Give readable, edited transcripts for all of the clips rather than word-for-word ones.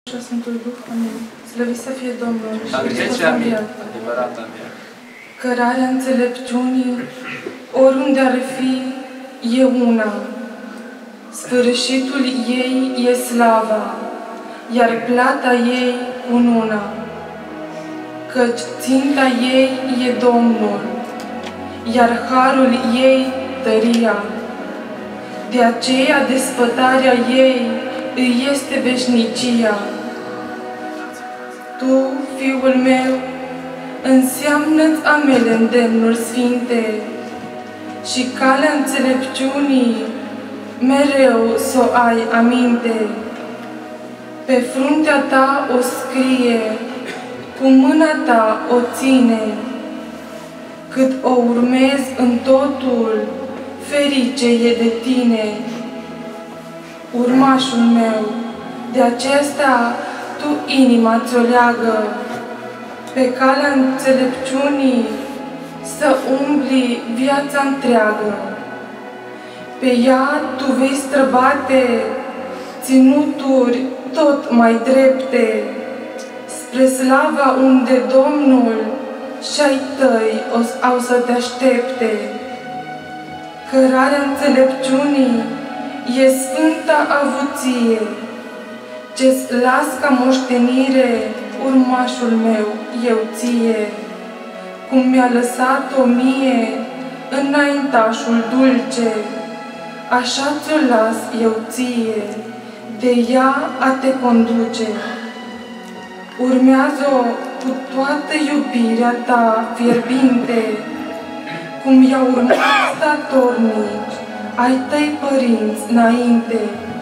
și Sfântul Duh. Amin. Slăvit să fie Domnul și Hristos a înviat. Adevărat a înviat. Cărarea înțelepciunii, oriunde ar fi, e una. Sfârșitul ei e slava, iar plata ei cununa. Căci ținta ei e Domnul, iar harul ei tăria. De aceea desfătarea ei îi este veșnicia. Tu, Fiul meu, înseamnă-ți amele îndemnuri sfinte și calea înțelepciunii mereu s-o ai aminte. Pe fruntea ta o scrie, cu mâna ta o ține. Cât o urmezi în totul, ferice e de tine. Urmașul meu, de acesta tu inima ți-o leagă, pe calea înțelepciunii să umbli viața întreagă. Pe ea tu vei străbate ținuturi tot mai drepte, spre slava unde Domnul și-ai tăi au să te aștepte. Cărarea înțelepciunii e sfânta avuție, ce-ți las ca moștenire, urmașul meu, eu ție. Cum mi-a lăsat-o mie înaintașul dulce, așa ți-o las eu ție, de ea a te conduce. Urmează-o cu toată iubirea ta fierbinte, cum i-au urmat statornici ai tăi părinți înainte.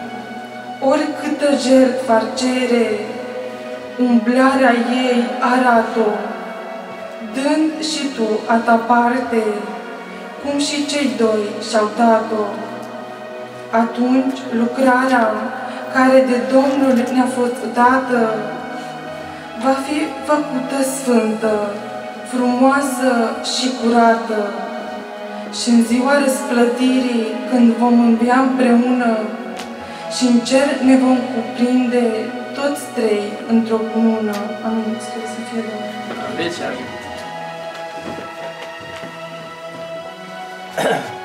Oricâtă jertfă ar cere, umblarea ei arată-o, dând și tu a ta parte, cum și cei doi și-au dat-o. Atunci lucrarea care de Domnul ne-a fost dată va fi făcută sfântă, frumoasă și curată. Și în ziua răsplătirii, când vom învia împreună și în cer ne vom cuprinde toți trei într-o cunună. Amin. Să fie Domnul. Amin.